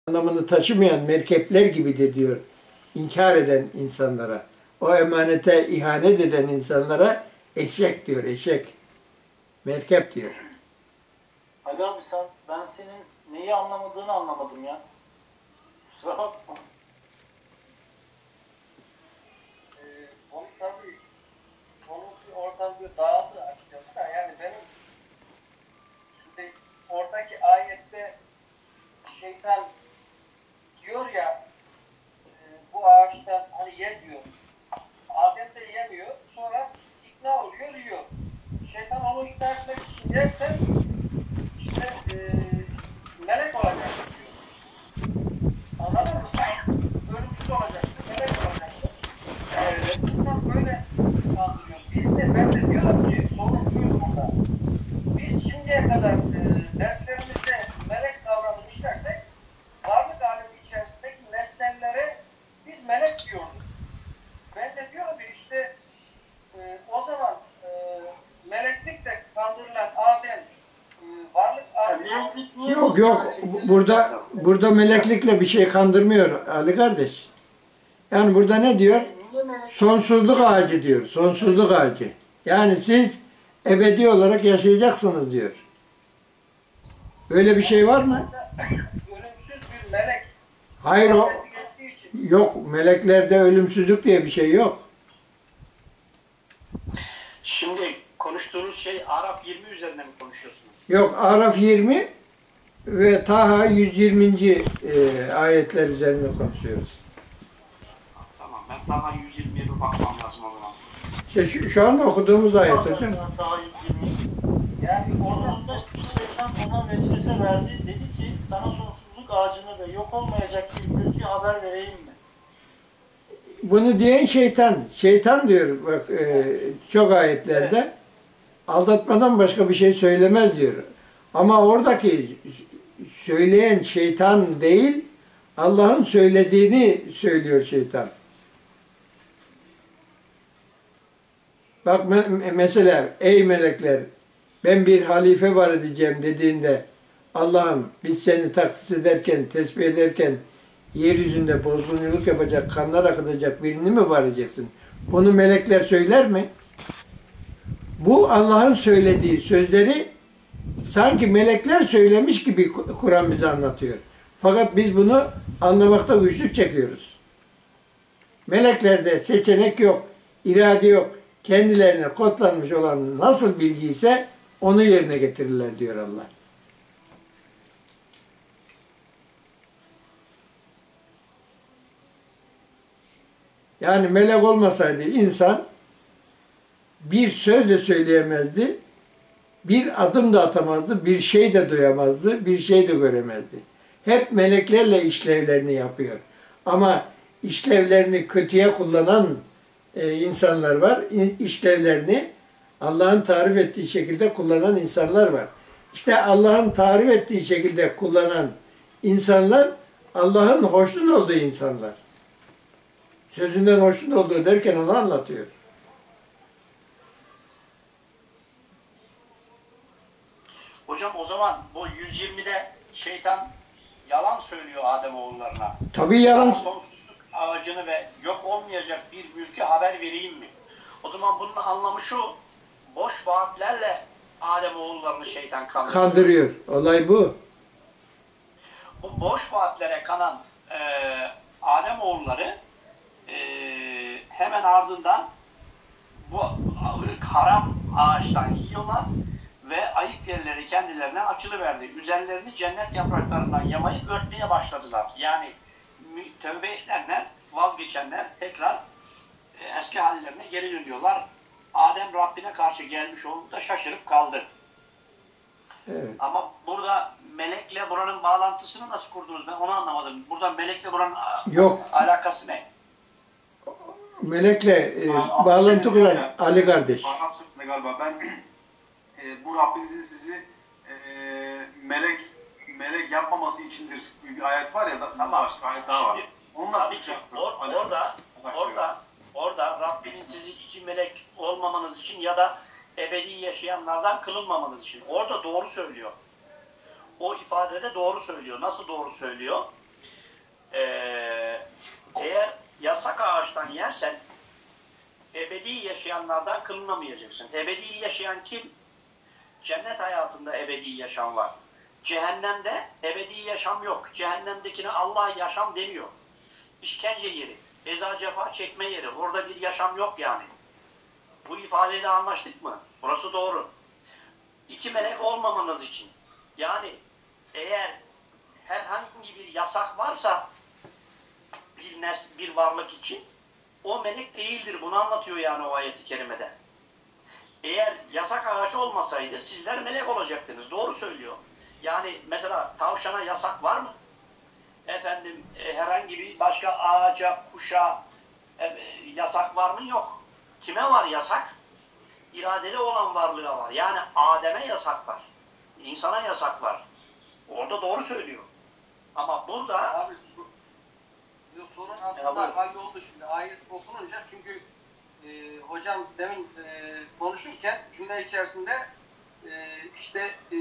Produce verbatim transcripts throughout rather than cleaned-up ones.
anlamını taşımayan merkepler gibi de diyor. İnkar eden insanlara, o emanete ihanet eden insanlara eşek diyor, eşek. Merkep diyor. Ali abi sen, ben senin neyi anlamadığını anlamadım ya. Kusura bakma. Ee, onu tabii, onu oradan bir dağıldı açıkçası da, yani benim şimdi oradaki ayette şeytan diyor ya, e, bu ağaçtan hani ye diyor. Adem de yemiyor, sonra ikna oluyor, yiyor. Şeytan onu ikna etmek için yersen işte e, melek olacaksın diyor. Anladın mı? Ölümsüz olacaksın, melek olacaksın. Şeytan e, böyle kandırıyor. Biz de, ben de diyorum ki sorun şuydu burada. Biz şimdiye kadar e, derslerimizde melek kavramını işlersek varlık alemi içerisindeki nesnellere biz melek diyorduk. Ben de diyorum ki işte e, o zaman e, meleklikle kandırılan Adem e, varlık alemi... Yok yok, burada burada meleklikle bir şey kandırmıyor Ali kardeş. Yani burada ne diyor? Sonsuzluk ağacı diyor, sonsuzluk ağacı. Yani siz ebedi olarak yaşayacaksınız diyor. Öyle bir şey var mı? Ölümsüz bir melek. Hayır o. Yok, meleklerde ölümsüzlük diye bir şey yok. Şimdi konuştuğunuz şey Araf yirmi üzerine mi konuşuyorsunuz? Yok, Araf yirmi ve Taha yüz yirminci E, ayetler üzerine konuşuyoruz. Tamam, ben Taha yüz yirmiye bir bakmam lazım o zaman. İşte şu, şu anda okuduğumuz ayet hocam. Yani orada şeytan ona vesvese verdi. Dedi ki sana sonsuzluk ağacını ve yok olmayacak bir mülkü haber vereyim mi? Bunu diyen şeytan. Şeytan diyor bak e, çok ayetlerde. Evet. Aldatmadan başka bir şey söylemez diyor. Ama oradaki söyleyen şeytan değil, Allah'ın söylediğini söylüyor şeytan. Bak mesela ey melekler, ben bir halife var edeceğim dediğinde Allah'ım biz seni takdis ederken, tesbih ederken yeryüzünde bozgunculuk yapacak, kanlar akıtacak birini mi var edeceksin? Bunu melekler söyler mi? Bu Allah'ın söylediği sözleri sanki melekler söylemiş gibi Kur'an bize anlatıyor. Fakat biz bunu anlamakta güçlük çekiyoruz. Meleklerde seçenek yok, irade yok. Kendilerine kodlanmış olan nasıl bilgi ise onu yerine getirirler diyor Allah. Yani melek olmasaydı insan bir söz de söyleyemezdi, bir adım da atamazdı, bir şey de duyamazdı, bir şey de göremezdi. Hep meleklerle işlevlerini yapıyor. Ama işlevlerini kötüye kullanan e, insanlar var. İşlevlerini Allah'ın tarif ettiği şekilde kullanan insanlar var. İşte Allah'ın tarif ettiği şekilde kullanan insanlar Allah'ın hoşnut olduğu insanlar. Sözünden hoşnut olduğu derken onu anlatıyor. Hocam o zaman bu yüz yirmide şeytan yalan söylüyor Ademoğullarına. Tabii yalan. Sonsuzluk ağacını ve yok olmayacak bir mülkü haber vereyim mi? O zaman bunun anlamı şu, boş vaatlerle Ademoğullarını şeytan kandırıyor. Kandırıyor. Olay bu. Bu boş vaatlere kanan e, Ademoğulları e, hemen ardından bu haram ağaçtan yiyorlar ve ayıp yerleri kendilerine açılıverdi. Üzerlerini cennet yapraklarından yamayı örtmeye başladılar. Yani tövbe edenler, vazgeçenler tekrar e, eski hallerine geri dönüyorlar. Adem Rabbine karşı gelmiş oldu da şaşırıp kaldı. Evet. Ama burada melekle buranın bağlantısını nasıl kurdunuz? Ben onu anlamadım. Burada melekle buranın Yok. alakası ne? Melekle e, bağlantı kuran Ali kardeş. Arap sözünde galiba ben e, bu Rabbinizin sizi e, melek melek yapmaması içindir. Bir ayet var ya da tamam. Başka ayet daha var. Onunla tabii ki or, orada orada orada Rabbinin sizi iki melek olmamanız için ya da ebedi yaşayanlardan kılınmamanız için. Orada doğru söylüyor. O ifadede doğru söylüyor. Nasıl doğru söylüyor? yasak ağaçtan yersen ebedi yaşayanlardan kılınamayacaksın. Ebedi yaşayan kim? Cennet hayatında ebedi yaşam var. Cehennemde ebedi yaşam yok. Cehennemdekine Allah yaşam demiyor. İşkence yeri, eza cefa çekme yeri. Orada bir yaşam yok yani. Bu ifadeyle anlaştık mı? Burası doğru. İki melek olmamanız için. Yani eğer herhangi bir yasak varsa bir, nes bir varlık için o melek değildir. Bunu anlatıyor yani o ayeti kerimede. Eğer yasak ağaç olmasaydı sizler melek olacaktınız. Doğru söylüyor. Yani mesela tavşana yasak var mı? Efendim e, herhangi bir başka ağaca, kuşa e, e, yasak var mı? Yok. Kime var yasak? İradeli olan varlığa var. Yani Adem'e yasak var. İnsana yasak var. Orada doğru söylüyor. Ama burada... Abi su, sorun aslında halloldu şimdi. Ayet okununca çünkü e, hocam demin e, konuşurken cümle içerisinde e, işte e,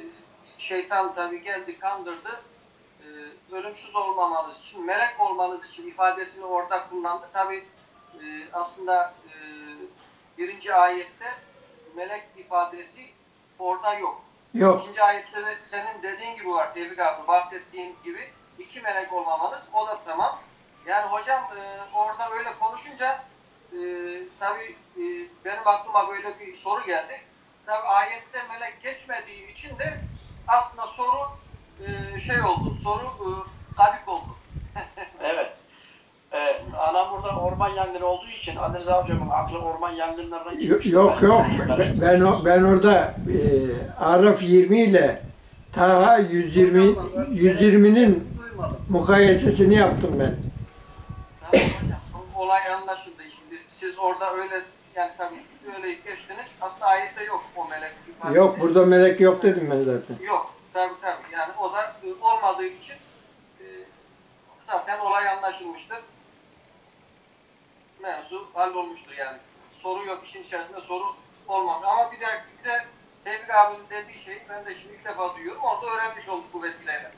şeytan tabii geldi kandırdı. E, ölümsüz olmamanız için, melek olmanız için ifadesini orada kullandı. Tabii e, aslında e, birinci ayette melek ifadesi orada yok. Yok. İkinci ayette de senin dediğin gibi var Tevfik abi, bahsettiğin gibi iki melek olmamanız, o da tamam. Yani hocam e, orada öyle konuşunca e, tabii e, benim aklıma böyle bir soru geldi. Tabii ayette melek geçmediği için de aslında soru e, şey oldu, soru e, kadik oldu. Evet. Ee, anam burada orman yangını olduğu için Ali Rıza hocamın aklı orman yangınlarına gitmişti. Yok yok. Ben, ben, o- ben orada e, Araf yirmi ile Taha yüz yirmi yüz yirminin Duymadım. mukayesesini yaptım ben. Tamam hocam, bu olay anlaşıldı. Şimdi siz orada öyle, yani tabii öyle geçtiniz. Aslında ayette yok o melek ifadesi. Yok, burada melek yok dedim ben zaten. Yok. Tabii tabii. Yani o da e, olmadığı için e, zaten olay anlaşılmıştır. Mevzu hallolmuştur yani. Soru yok, işin içerisinde soru olmamış. Ama bir de, bir de Tevfik abinin dediği şeyi ben de şimdi ilk defa duyuyorum. Onu da öğrenmiş olduk bu vesileyle.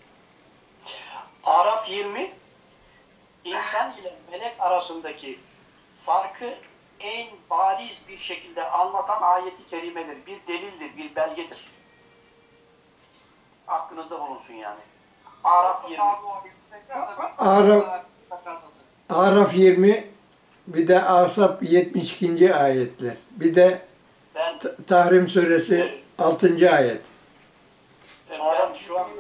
Araf yirmi insan ile melek arasındaki farkı en bariz bir şekilde anlatan ayeti kerimedir. Bir delildir, bir belgedir. Aklınızda bulunsun yani. Araf yirmi. Araf, Araf yirmi, bir de Asap yetmiş ikinci ayetler. Bir de Ben, Tahrim suresi altıncı ayet. ben şu an...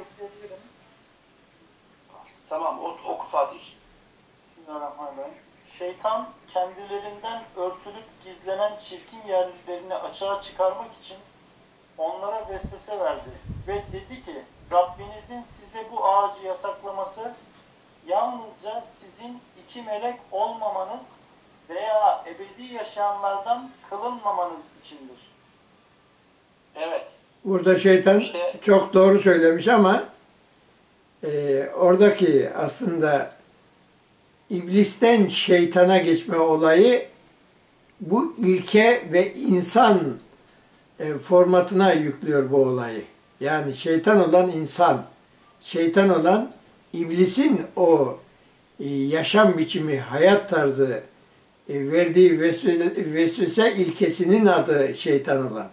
Tamam, oku Fatih. Bismillahirrahmanirrahim. Şeytan kendilerinden örtülüp gizlenen çirkin yerlerini açığa çıkarmak için onlara vesvese verdi ve dedi ki Rabbinizin size bu ağacı yasaklaması yalnızca sizin iki melek olmamanız veya ebedi yaşayanlardan kılınmamanız içindir. Evet. Burada şeytan İşte- çok doğru söylemiş ama e, oradaki aslında iblisten şeytana geçme olayı bu ilke ve insan e, formatına yüklüyor bu olayı. Yani şeytan olan insan, şeytan olan iblisin o e, yaşam biçimi, hayat tarzı, e, verdiği vesvese, vesvese ilkesinin adı şeytan olan.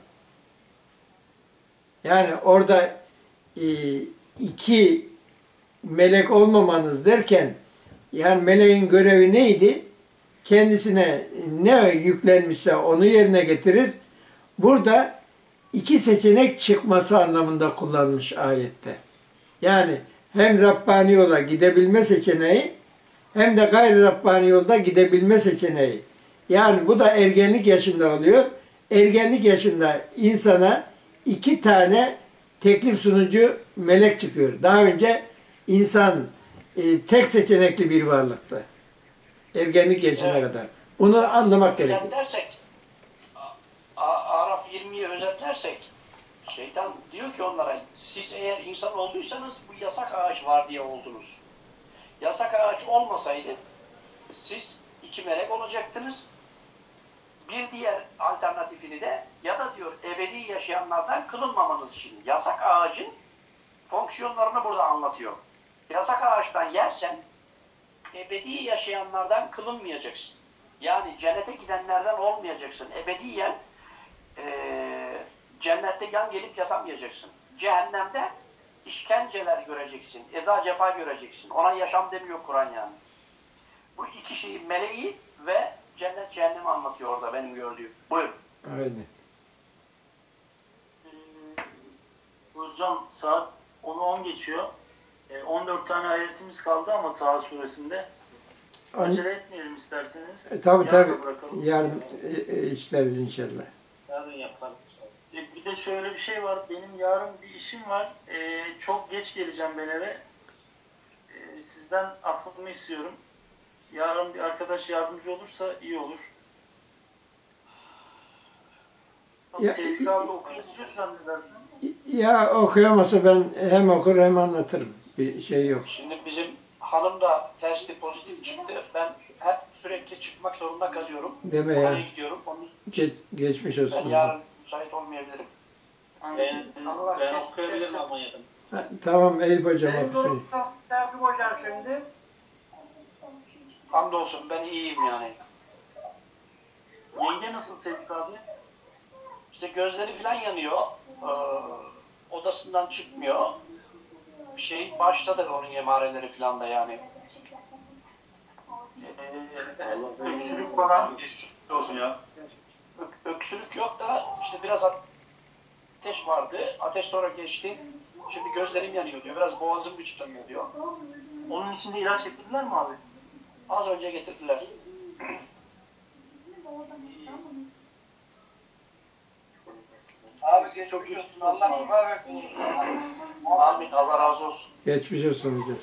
Yani orada e, iki melek olmamanız derken, yani meleğin görevi neydi? Kendisine ne yüklenmişse onu yerine getirir. Burada iki seçenek çıkması anlamında kullanmış ayette. Yani hem Rabbani yola gidebilme seçeneği hem de gayri Rabbani yolda gidebilme seçeneği. Yani bu da ergenlik yaşında oluyor. Ergenlik yaşında insana iki tane teklif sunucu melek çıkıyor. Daha önce insan e, tek seçenekli bir varlıktı. Ergenlik yaşına Evet. kadar. Bunu anlamak gerekiyor. Özetlersek, A- Araf yirmiyi özetlersek, şeytan diyor ki onlara, siz eğer insan olduysanız bu yasak ağaç var diye oldunuz. Yasak ağaç olmasaydı siz iki melek olacaktınız. Bir diğer alternatifini de ya da diyor ebedi yaşayanlardan kılınmamanız için. Yasak ağacın fonksiyonlarını burada anlatıyor. Yasak ağaçtan yersen ebedi yaşayanlardan kılınmayacaksın. Yani cennete gidenlerden olmayacaksın. Ebediyen e, cennette yan gelip yatamayacaksın. Cehennemde işkenceler göreceksin. Eza cefa göreceksin. Ona yaşam demiyor Kur'an yani. Bu iki şeyi, meleği ve cennet cehennemi anlatıyor orada benim gördüğüm. Buyur. Aynen. Hocam saat onu on geçiyor. E, on dört tane ayetimiz kaldı ama Taha suresinde. Acele etmeyelim isterseniz. E, tabii Yarın tabii. bırakalım. Yarın e, e, işleriz inşallah. Yarın yapalım. E, bir de şöyle bir şey var. Benim yarın bir işim var. E, çok geç geleceğim ben eve. E, sizden affımı istiyorum. Yarın bir arkadaş yardımcı olursa iyi olur. Ya- Tevfik abi okuyup istiyorsanız dersin. Ya okuyamasa ben hem okur hem anlatırım. Bir şey yok. Şimdi bizim hanım da testi pozitif çıktı. Ben hep sürekli çıkmak zorunda kalıyorum. Deme Oraya ya. gidiyorum. Onun Geç, geçmiş ben olsun. yarın müsait olmayabilirim. Ben, ben okuyabilirim ama yarın. Ha, tamam Eyüp hocam. Benim Hüseyin. durum nasıl Tevfik hocam şimdi? Hamdolsun ben iyiyim yani. Yenge nasıl Tevfik abi? İşte gözleri falan yanıyor. Ee, odasından çıkmıyor. Bir şey başladı onun yemareleri falan da yani. Ee, öksürük falan. Geçmiş olsun ya. Ö- öksürük yok da işte biraz ateş vardı. Ateş sonra geçti. Şimdi gözlerim yanıyor diyor. Biraz boğazım gıcıklanıyor diyor. Onun için de ilaç getirdiler mi abi? Az önce getirdiler. Abi geçmiş olsun. Allah şifa versin inşallah. Amin. Allah razı olsun. Geçmiş olsun hocam.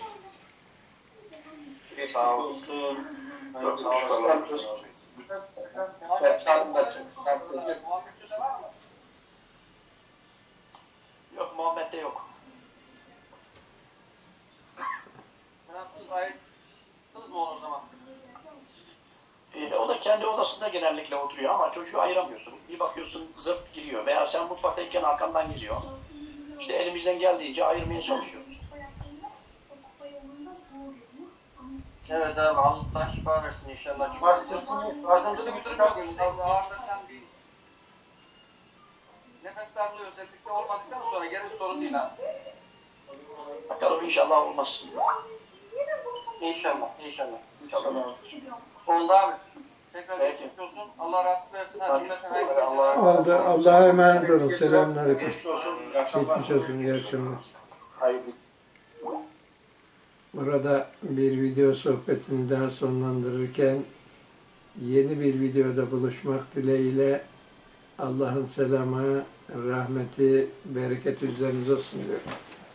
Sağ olun. olsun. Çok sağ olun. Serkan'ın da çıktı. Muhammed'de var mı? Yok Muhammed'de yok. Ne yaptınız? Ayırttınız mı onu o zaman? Ee, o da kendi odasında genellikle oturuyor ama çocuğu ayıramıyorsun. Bir bakıyorsun zırt giriyor veya sen mutfaktayken arkandan geliyor. İşte elimizden geldiğince ayırmaya çalışıyoruz. Evet abi Allah şifa versin inşallah. Başkasını, Başkasını götürmüyor. Ağırlaşan bir nefes darlığı özellikle olmadıktan sonra gerisi sorun değil ha. Bakalım inşallah olmaz. İnşallah, inşallah. İnşallah. Oldu abi. Tekrar Peki. geçmiş olsun. Allah rahatlık versin. Hadi Hadi. cümleten hayırlı geceler. Allah'a Oldu. Allah'a emanet olun. Selamünaleyküm. Geçmiş olsun. İyi akşamlar. Geçmiş olsun. İyi akşamlar. Hayırlı. Burada bir video sohbetini daha sonlandırırken yeni bir videoda buluşmak dileğiyle Allah'ın selamı, rahmeti, bereketi üzerinize olsun diyorum.